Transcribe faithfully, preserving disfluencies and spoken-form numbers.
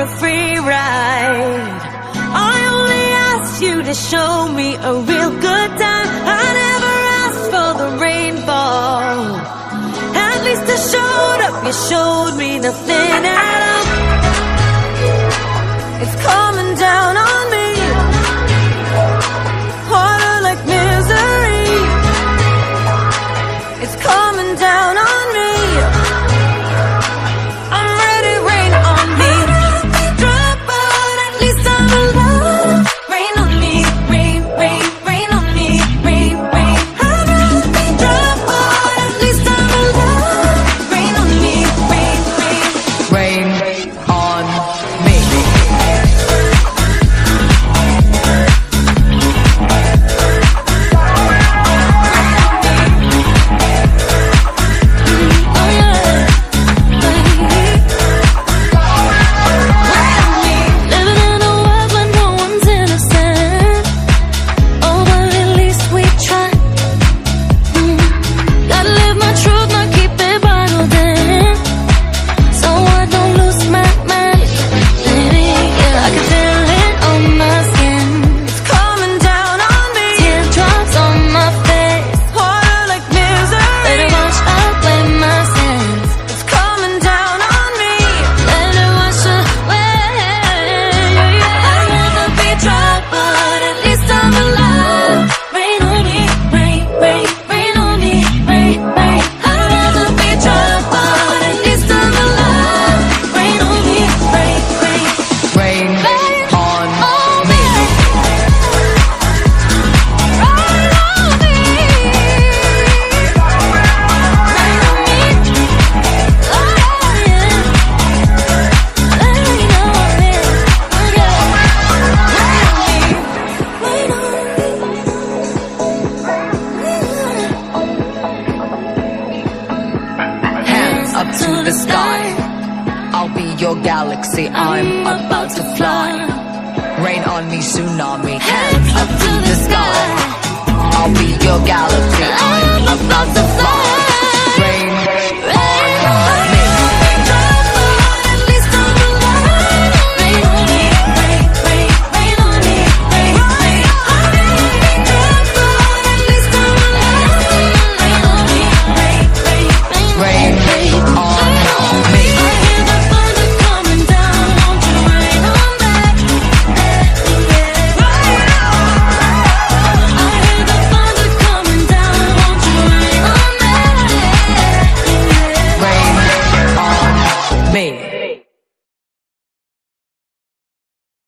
a free ride. I only asked you to show me a real good time. I never asked for the rainfall. At least I showed up, you showed me nothing at all. It's coming down on me, harder like misery. It's coming down on me. I'm ready, rain on me. Drop, but at least I'm alive. Rain on me, rain, rain, rain on me, rain, rain. I'd rather be drop, but at least I'm alive. Rain on me, rain, rain. Rain on me. Up to the sky, I'll be your galaxy, I'm about to fly. Rain on me, tsunami, hands up to the sky. I'll be your galaxy.